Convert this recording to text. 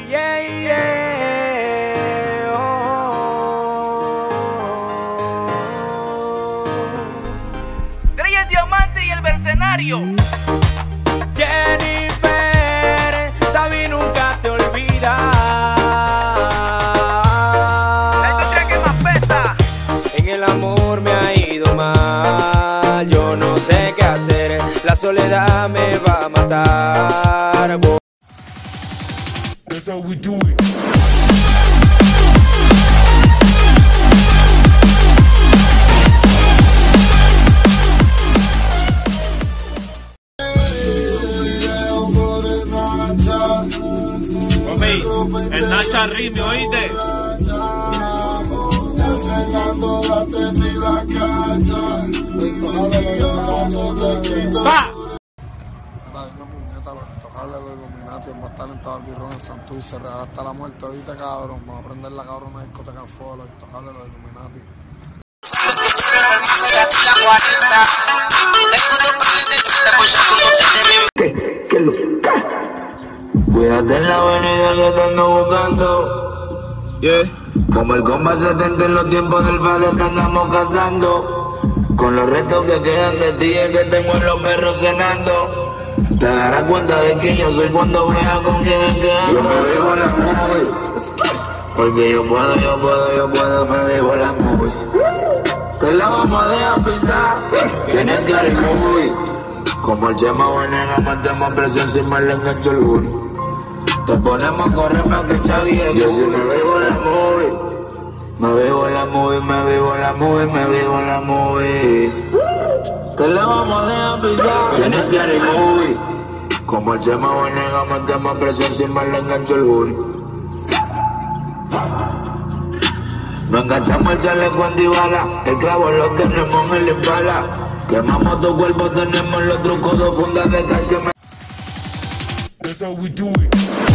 yeah, yeah. Trey el diamante y el mercenario. Jennifer, David nunca te olvida. La industria que más pesa. En el amor me ha ido mal, yo no sé qué hacer, la soledad me va a matar. That's how we do it. El Nacha Rimi, ¿oíste? ¡Va! Tocarle los Illuminati, el más talentado aquí, Ron Santurce, real hasta la muerte, oíste, cabrón. Vamos a prender la cabrona discoteca Folo y tocarle los Illuminati. ¿Qué lo que? Cuídate en la avenida que te ando buscando. Como el comba 70 en los tiempos del FADE te andamos cazando. Con los restos que quedan de ti es que tengo en los perros cenando. Te darás cuenta de que yo soy cuando veas con quién es que ando. Yo me vivo la movie, porque yo puedo, me vivo la movie. Te la vamos a dejar pisar, tienes que ir movie. Como el Chema Venega, metemos presión si me le engancho el booty. Te ponemos a correr más que Chavi. Yo sí me vivo la movie, me vivo la movie, me vivo la movie, me vivo la movie. Te la vamos a dejar pisar, tienes que ir movie. Como el Chema Venega, metemos presión si me le engancho el booty. Nos enganchamos el chaleco antibala, el clavo lo tenemos en el Impala. Quemamos tu cuerpo, tenemos los trucos, dos fundas de calle. That's how we do it.